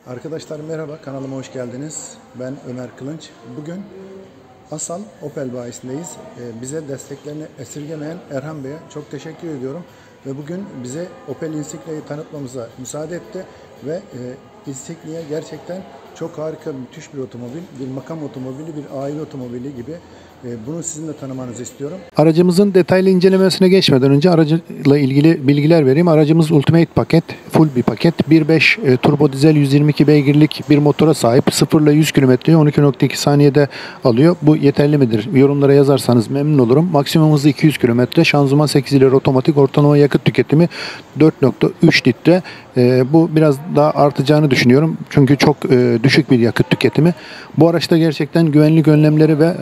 Arkadaşlar merhaba, kanalıma hoş geldiniz. Ben Ömer Kılınç. Bugün Asal Opel bayisindeyiz. Bize desteklerini esirgemeyen Erhan Bey'e çok teşekkür ediyorum. Ve bugün bize Opel Insignia'yı tanıtmamıza müsaade etti. Ve Insignia gerçekten çok harika, müthiş bir otomobil. Bir makam otomobili, bir aile otomobili gibi. Bunu sizin de tanımanızı istiyorum. Aracımızın detaylı incelemesine geçmeden önce aracıyla ilgili bilgiler vereyim. Aracımız Ultimate paket, full bir paket. 1.5 turbo dizel 122 beygirlik bir motora sahip. 0 ile 100 kilometreyi 12.2 saniyede alıyor. Bu yeterli midir? Yorumlara yazarsanız memnun olurum. Maksimum hızı 200 kilometre. Şanzıman 8 ileri otomatik. Ortalama yakıt tüketimi 4.3 litre. Bu biraz daha artacağını düşünüyorum. Çünkü çok düşük bir yakıt tüketimi. Bu araçta gerçekten güvenlik önlemleri ve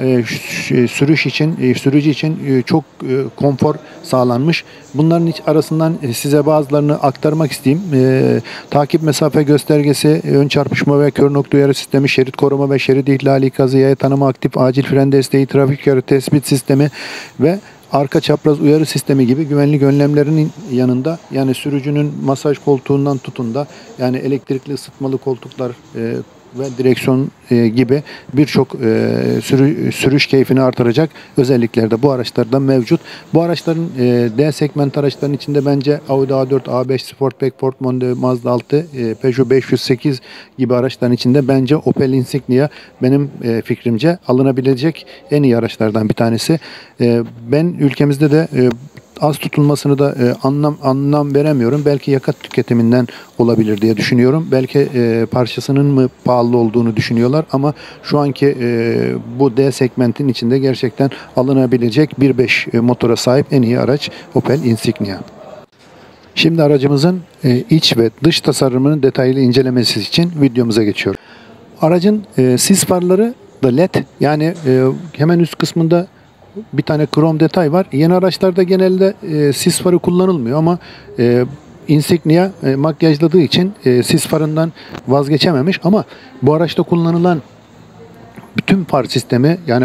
sürücü için çok konfor sağlanmış. Bunların arasından size bazılarını aktarmak isteyeyim. Takip mesafe göstergesi, ön çarpışma ve kör nokta uyarı sistemi, şerit koruma ve şerit ihlali ikazı, yaya tanıma, aktif acil fren desteği, trafik uyarı tespit sistemi ve arka çapraz uyarı sistemi gibi güvenlik önlemlerinin yanında, yani sürücünün masaj koltuğundan tutun da, yani elektrikli ısıtmalı koltuklar ve direksiyon gibi birçok sürüş keyfini artıracak özellikler de bu araçlarda mevcut. Bu araçların D segment araçların içinde bence Audi A4, A5 Sportback, Ford Mondeo, Mazda 6, Peugeot 508 gibi araçların içinde bence Opel Insignia benim fikrimce alınabilecek en iyi araçlardan bir tanesi. Ben ülkemizde de az tutulmasını da anlam veremiyorum. Belki yakıt tüketiminden olabilir diye düşünüyorum. Belki parçasının mı pahalı olduğunu düşünüyorlar ama şu anki bu D segmentin içinde gerçekten alınabilecek 1.5 motora sahip en iyi araç Opel Insignia. Şimdi aracımızın iç ve dış tasarımının detaylı incelemesi için videomuza geçiyorum. Aracın sis farları da LED, yani hemen üst kısmında bir tane krom detay var. Yeni araçlarda genelde sis farı kullanılmıyor ama Insignia makyajladığı için sis farından vazgeçememiş, ama bu araçta kullanılan bütün far sistemi, yani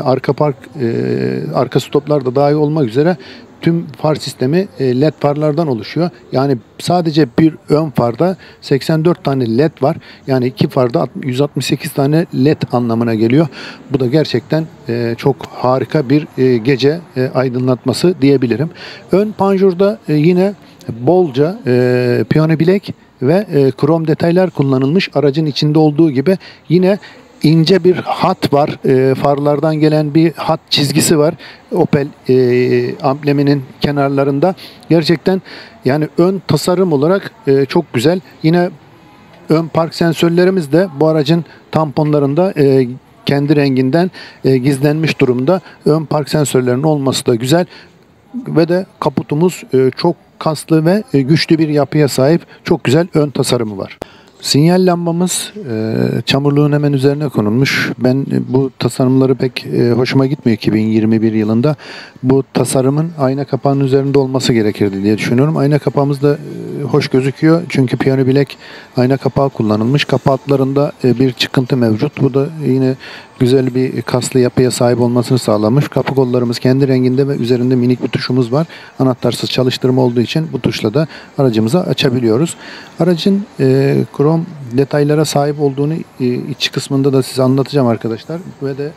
arka stoplar da dahil olmak üzere tüm far sistemi LED farlardan oluşuyor. Yani sadece bir ön farda 84 tane LED var. Yani iki farda 168 tane LED anlamına geliyor. Bu da gerçekten çok harika bir gece aydınlatması diyebilirim. Ön panjurda yine bolca piyano bilek ve krom detaylar kullanılmış. Aracın içinde olduğu gibi yine ince bir hat var. Farlardan gelen bir hat çizgisi var. Opel ambleminin kenarlarında. Gerçekten yani ön tasarım olarak çok güzel. Yine ön park sensörlerimiz de bu aracın tamponlarında kendi renginden gizlenmiş durumda. Ön park sensörlerinin olması da güzel. Ve de kaputumuz çok kaslı ve güçlü bir yapıya sahip. Çok güzel ön tasarımı var. Sinyal lambamız çamurluğun hemen üzerine konulmuş. Ben bu tasarımları pek hoşuma gitmiyor 2021 yılında. Bu tasarımın ayna kapağının üzerinde olması gerekirdi diye düşünüyorum. Ayna kapağımız da hoş gözüküyor. Çünkü piyano bilek ayna kapağı kullanılmış. Kapaklarında bir çıkıntı mevcut. Bu da yine güzel bir kaslı yapıya sahip olmasını sağlamış. Kapı kollarımız kendi renginde ve üzerinde minik bir tuşumuz var. Anahtarsız çalıştırma olduğu için bu tuşla da aracımızı açabiliyoruz. Aracın krom detaylara sahip olduğunu iç kısmında da size anlatacağım arkadaşlar. Ve de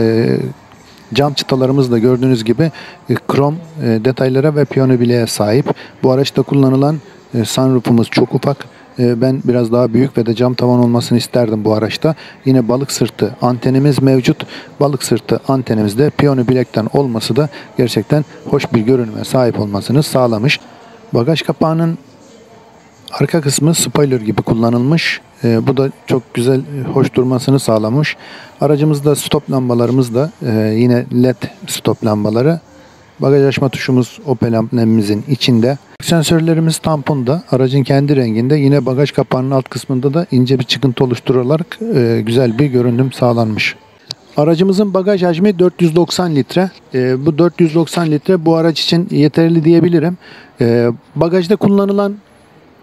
cam çıtalarımız da gördüğünüz gibi krom detaylara ve piyano bileğe sahip. Bu araçta kullanılan sunroofumuz çok ufak. Ben biraz daha büyük ve de cam tavan olmasını isterdim bu araçta. Yine balık sırtı antenimiz mevcut. Balık sırtı antenimizde piyano bilekten olması da gerçekten hoş bir görünüme sahip olmasını sağlamış. Bagaj kapağının arka kısmı spoiler gibi kullanılmış. Bu da çok güzel, hoş durmasını sağlamış. Aracımızda stop lambalarımız da yine LED stop lambaları. Bagaj açma tuşumuz Opel amblemimizin içinde. Sensörlerimiz tamponda, aracın kendi renginde. Yine bagaj kapağının alt kısmında da ince bir çıkıntı oluşturarak güzel bir görünüm sağlanmış. Aracımızın bagaj hacmi 490 litre. Bu 490 litre bu araç için yeterli diyebilirim. Bagajda kullanılan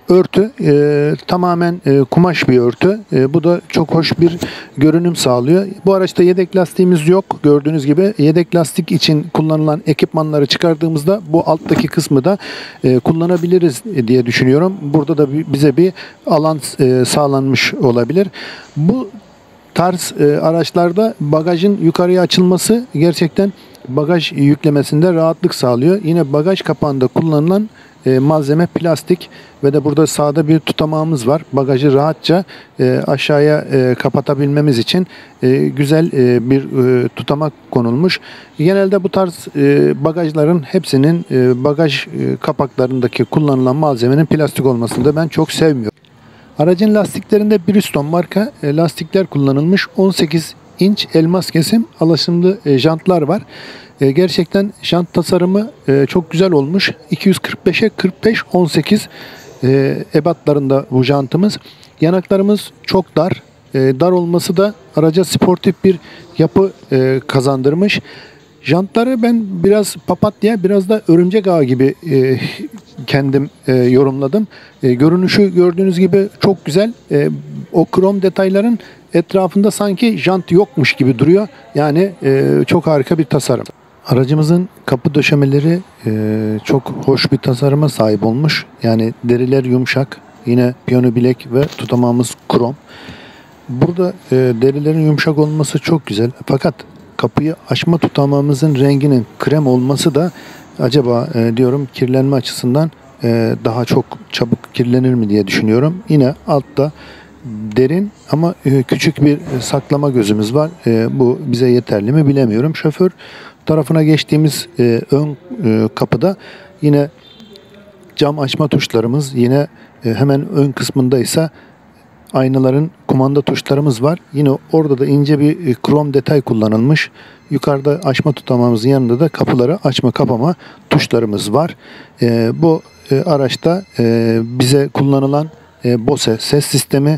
örtü tamamen kumaş bir örtü. Bu da çok hoş bir görünüm sağlıyor. Bu araçta yedek lastiğimiz yok. Gördüğünüz gibi yedek lastik için kullanılan ekipmanları çıkardığımızda bu alttaki kısmı da kullanabiliriz diye düşünüyorum. Burada da bize bir alan sağlanmış olabilir. Bu tarz araçlarda bagajın yukarıya açılması gerçekten bagaj yüklemesinde rahatlık sağlıyor. Yine bagaj kapağında kullanılan malzeme plastik ve de burada sağda bir tutamağımız var. Bagajı rahatça aşağıya kapatabilmemiz için güzel bir tutamak konulmuş. Genelde bu tarz bagajların hepsinin bagaj kapaklarındaki kullanılan malzemenin plastik olmasını da ben çok sevmiyorum. Aracın lastiklerinde Bridgestone marka lastikler kullanılmış. 18 inç elmas kesim alaşımlı jantlar var. Gerçekten jant tasarımı çok güzel olmuş. 245'e 45 18 ebatlarında bu jantımız. Yanaklarımız çok dar. Dar olması da araca sportif bir yapı kazandırmış. Jantları ben biraz papatya, biraz da örümcek ağı gibi kendim yorumladım. Görünüşü gördüğünüz gibi çok güzel. O krom detayların etrafında sanki jant yokmuş gibi duruyor. Yani çok harika bir tasarım. Aracımızın kapı döşemeleri çok hoş bir tasarıma sahip olmuş. Yani deriler yumuşak. Yine piyano bilek ve tutamağımız krom. Burada derilerin yumuşak olması çok güzel. Fakat kapıyı açma tutamağımızın renginin krem olması da acaba diyorum kirlenme açısından daha çok çabuk kirlenir mi diye düşünüyorum. Yine altta derin ama küçük bir saklama gözümüz var. Bu bize yeterli mi bilemiyorum. Şoför tarafına geçtiğimiz ön kapıda yine cam açma tuşlarımız, yine hemen ön kısmında ise aynaların kumanda tuşlarımız var. Yine orada da ince bir krom detay kullanılmış. Yukarıda açma tutamağımızın yanında da kapıları açma kapama tuşlarımız var. Bu araçta bize kullanılan Bose ses sistemi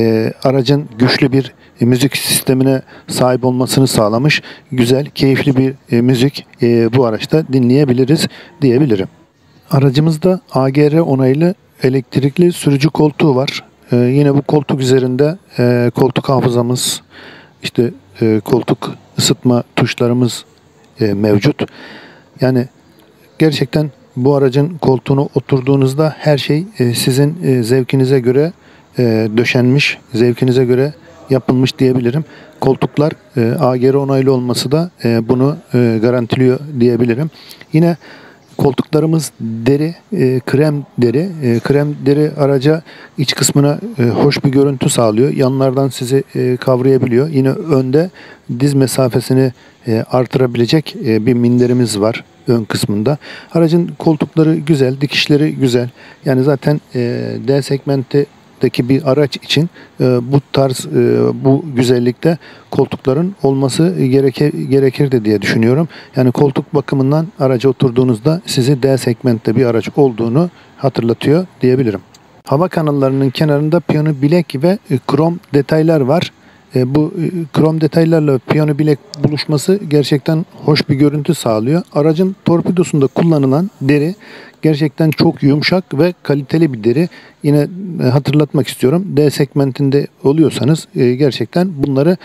aracın güçlü bir müzik sistemine sahip olmasını sağlamış. Güzel, keyifli bir müzik bu araçta dinleyebiliriz diyebilirim. Aracımızda AGR onaylı elektrikli sürücü koltuğu var. Yine bu koltuk üzerinde koltuk hafızamız, işte koltuk ısıtma tuşlarımız mevcut. Yani gerçekten bu aracın koltuğuna oturduğunuzda her şey sizin zevkinize göre döşenmiş, zevkinize göre yapılmış diyebilirim. Koltuklar AGR onaylı olması da bunu garantiliyor diyebilirim. Yine koltuklarımız deri, krem deri. Krem deri araca iç kısmına hoş bir görüntü sağlıyor. Yanlardan sizi kavrayabiliyor. Yine önde diz mesafesini artırabilecek bir minderimiz var ön kısmında. Aracın koltukları güzel, dikişleri güzel. Yani zaten D segmentteki bir araç için bu tarz, bu güzellikte koltukların olması gerekirdi diye düşünüyorum. Yani koltuk bakımından araca oturduğunuzda sizi D segmentte bir araç olduğunu hatırlatıyor diyebilirim. Hava kanallarının kenarında piyano bilek ve krom detaylar var. Bu krom detaylarla piyano bilek buluşması gerçekten hoş bir görüntü sağlıyor. Aracın torpidosunda kullanılan deri gerçekten çok yumuşak ve kaliteli bir deri. Yine hatırlatmak istiyorum. D segmentinde oluyorsanız gerçekten bunları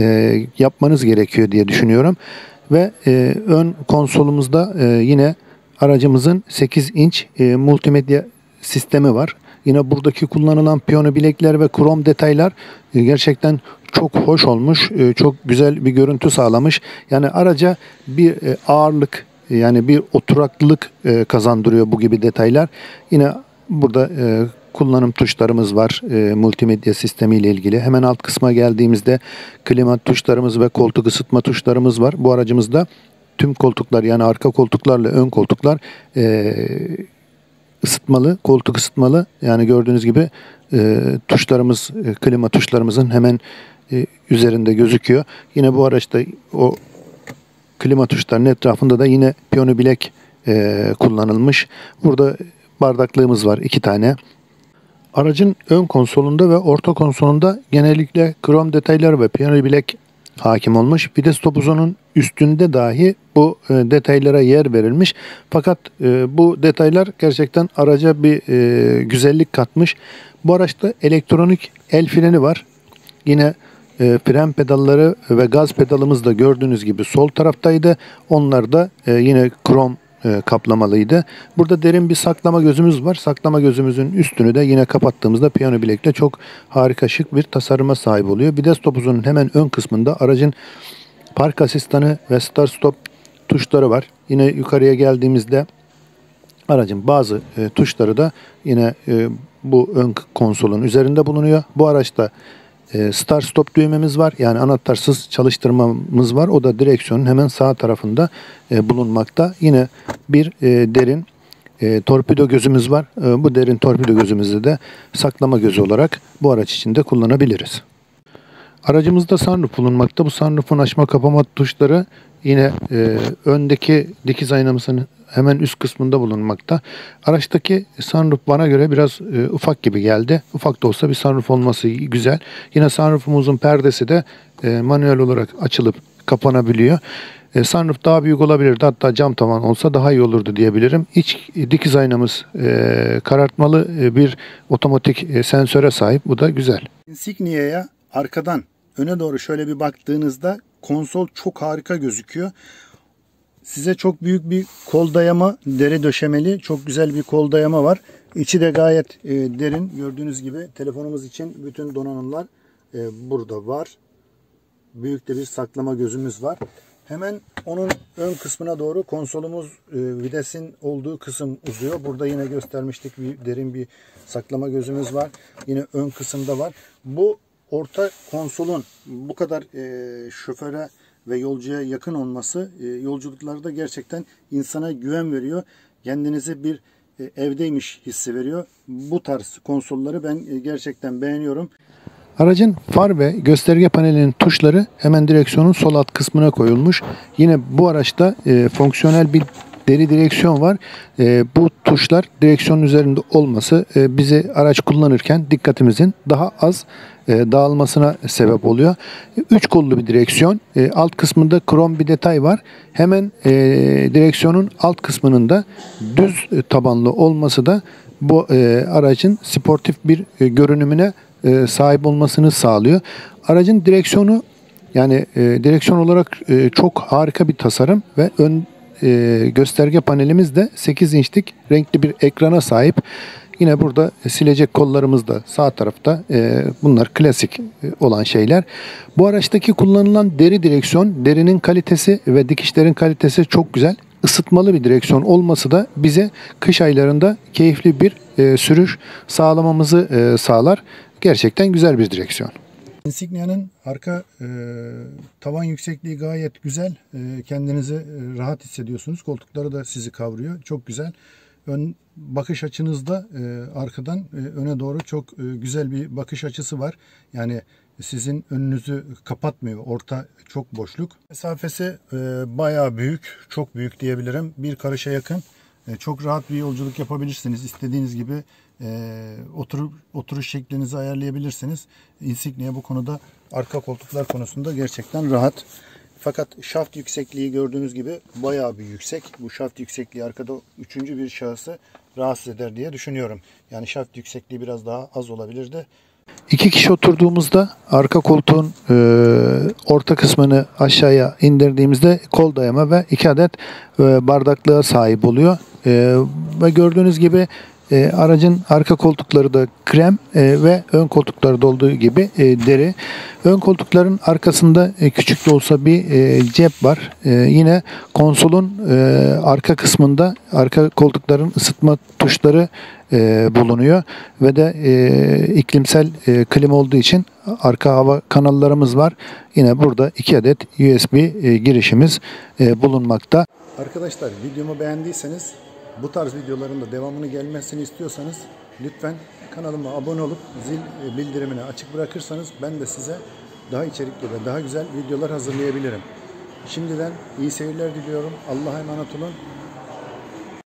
yapmanız gerekiyor diye düşünüyorum. Ve ön konsolumuzda yine aracımızın 8 inç multimedya sistemi var. Yine buradaki kullanılan piyano bilekler ve krom detaylar gerçekten çok hoş olmuş. Çok güzel bir görüntü sağlamış. Yani araca bir ağırlık, yani bir oturaklılık kazandırıyor bu gibi detaylar. Yine burada kullanım tuşlarımız var multimedya sistemi ile ilgili. Hemen alt kısma geldiğimizde klima tuşlarımız ve koltuk ısıtma tuşlarımız var. Bu aracımızda tüm koltuklar, yani arka koltuklarla ön koltuklar ısıtmalı, koltuk ısıtmalı. Yani gördüğünüz gibi tuşlarımız, klima tuşlarımızın hemen üzerinde gözüküyor. Yine bu araçta o klima tuşlarının etrafında da yine piyano bilek kullanılmış. Burada bardaklığımız var 2 tane. Aracın ön konsolunda ve orta konsolunda genellikle krom detaylar ve piyano bilek hakim olmuş. Vites topuzunun üstünde dahi bu detaylara yer verilmiş. Fakat bu detaylar gerçekten araca bir güzellik katmış. Bu araçta elektronik el freni var. Yine fren pedalları ve gaz pedalımız da gördüğünüz gibi sol taraftaydı. Onlar da yine krom kaplamalıydı. Burada derin bir saklama gözümüz var. Saklama gözümüzün üstünü de yine kapattığımızda piyano bilekle çok harika şık bir tasarıma sahip oluyor. Vites topuzunun hemen ön kısmında aracın park asistanı ve start stop tuşları var. Yine yukarıya geldiğimizde aracın bazı tuşları da yine bu ön konsolun üzerinde bulunuyor. Bu araçta start stop düğmemiz var. Yani anahtarsız çalıştırmamız var. O da direksiyonun hemen sağ tarafında bulunmakta. Yine bir derin torpido gözümüz var. Bu derin torpido gözümüzü de saklama gözü olarak bu araç için de kullanabiliriz. Aracımızda sunroof bulunmakta. Bu sunroof'un açma kapama tuşları yine öndeki dikiz aynamızın hemen üst kısmında bulunmakta. Araçtaki sunroof bana göre biraz ufak gibi geldi. Ufak da olsa bir sunroof olması güzel. Yine sunroof'umuzun perdesi de manuel olarak açılıp kapanabiliyor. Sunroof daha büyük olabilirdi. Hatta cam tavan olsa daha iyi olurdu diyebilirim. İç dikiz aynamız karartmalı bir otomatik sensöre sahip. Bu da güzel. Insignia'ya arkadan öne doğru şöyle bir baktığınızda konsol çok harika gözüküyor. Size çok büyük bir kol dayama, deri döşemeli çok güzel bir kol dayama var. İçi de gayet derin. Gördüğünüz gibi telefonumuz için bütün donanımlar burada var. Büyük de bir saklama gözümüz var. Hemen onun ön kısmına doğru konsolumuz videsin olduğu kısım uzuyor. Burada yine göstermiştik, bir derin bir saklama gözümüz var. Yine ön kısımda var. Bu orta konsolun bu kadar şoföre ve yolcuya yakın olması yolculuklarda gerçekten insana güven veriyor. Kendinizi bir evdeymiş hissi veriyor. Bu tarz konsolları ben gerçekten beğeniyorum. Aracın far ve gösterge panelinin tuşları hemen direksiyonun sol alt kısmına koyulmuş. Yine bu araçta fonksiyonel bir deri direksiyon var. Bu tuşlar direksiyonun üzerinde olması bizi araç kullanırken dikkatimizin daha az dağılmasına sebep oluyor. 3 kollu bir direksiyon. Alt kısmında krom bir detay var. Hemen direksiyonun alt kısmının da düz tabanlı olması da bu aracın sportif bir görünümüne sahip olmasını sağlıyor. Aracın direksiyonu yani direksiyon olarak çok harika bir tasarım ve ön gösterge panelimiz de 8 inçlik renkli bir ekrana sahip. Yine burada silecek kollarımız da sağ tarafta. Bunlar klasik olan şeyler. Bu araçtaki kullanılan deri direksiyon, derinin kalitesi ve dikişlerin kalitesi çok güzel. Isıtmalı bir direksiyon olması da bize kış aylarında keyifli bir sürüş sağlamamızı sağlar. Gerçekten güzel bir direksiyon. Insignia'nın arka tavan yüksekliği gayet güzel. Kendinizi rahat hissediyorsunuz. Koltukları da sizi kavruyor. Çok güzel. Ön bakış açınızda arkadan öne doğru çok güzel bir bakış açısı var. Yani sizin önünüzü kapatmıyor. Orta çok boşluk. Mesafesi bayağı büyük. Çok büyük diyebilirim. Bir karışa yakın. Çok rahat bir yolculuk yapabilirsiniz. İstediğiniz gibi oturuş şeklinizi ayarlayabilirsiniz. Insignia bu konuda arka koltuklar konusunda gerçekten rahat. Fakat şaft yüksekliği gördüğünüz gibi bayağı bir yüksek. Bu şaft yüksekliği arkada üçüncü bir şahsı rahatsız eder diye düşünüyorum. Yani şaft yüksekliği biraz daha az olabilirdi. 2 kişi oturduğumuzda arka koltuğun orta kısmını aşağıya indirdiğimizde kol dayama ve 2 adet bardaklığa sahip oluyor. Ve gördüğünüz gibi aracın arka koltukları da krem ve ön koltuklarda olduğu gibi deri. Ön koltukların arkasında küçük de olsa bir cep var. Yine konsolun arka kısmında arka koltukların ısıtma tuşları bulunuyor ve de iklimsel klima olduğu için arka hava kanallarımız var. Yine burada 2 adet USB girişimiz bulunmakta. Arkadaşlar videomu beğendiyseniz, bu tarz videoların da devamını gelmesini istiyorsanız lütfen kanalıma abone olup zil bildirimini açık bırakırsanız ben de size daha içerikli ve daha güzel videolar hazırlayabilirim. Şimdiden iyi seyirler diliyorum. Allah'a emanet olun.